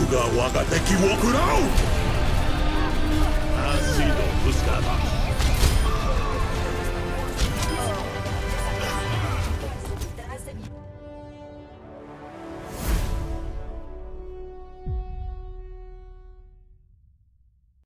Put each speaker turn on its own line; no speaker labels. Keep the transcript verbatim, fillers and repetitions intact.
が我が敵を食らう。
あ、水道ブスターだ。